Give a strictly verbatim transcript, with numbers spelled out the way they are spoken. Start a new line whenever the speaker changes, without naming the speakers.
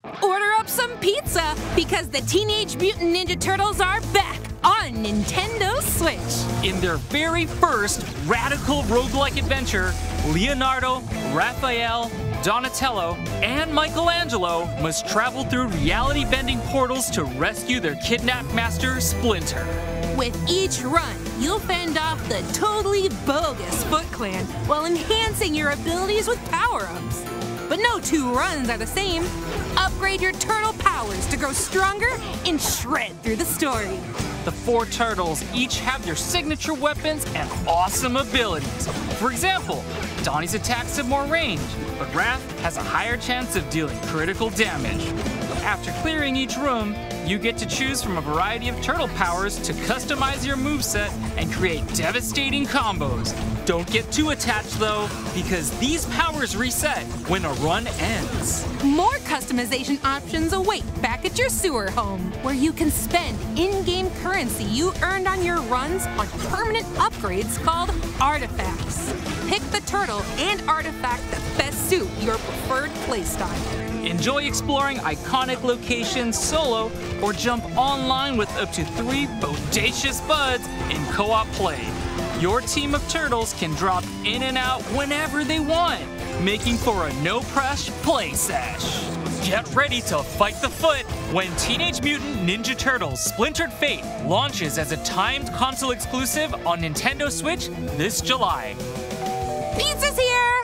Order up some pizza because the Teenage Mutant Ninja Turtles are back on Nintendo Switch.
In their very first radical roguelike adventure, Leonardo, Raphael, Donatello, and Michelangelo must travel through reality-bending portals to rescue their kidnapped master, Splinter.
With each run, you'll fend off the totally bogus Foot Clan while enhancing your abilities with power-ups. But no two runs are the same. Upgrade your turtle powers to grow stronger and shred through the story.
The four turtles each have their signature weapons and awesome abilities. For example, Donnie's attacks have more range, but Raph has a higher chance of dealing critical damage. After clearing each room, you get to choose from a variety of turtle powers to customize your moveset and create devastating combos. Don't get too attached though, because these powers reset when a run ends.
More customization options await back at your sewer home, where you can spend in-game currency you earned on your runs on permanent upgrades called artifacts. Pick the turtle and artifact that best suit your preferred playstyle.
Enjoy exploring iconic locations solo or jump online with up to three bodacious buds in co-op play. Your team of turtles can drop in and out whenever they want, making for a no-pressure play sesh. Get ready to fight the foot when Teenage Mutant Ninja Turtles Splintered Fate launches as a timed console exclusive on Nintendo Switch this July.
Pizza's here!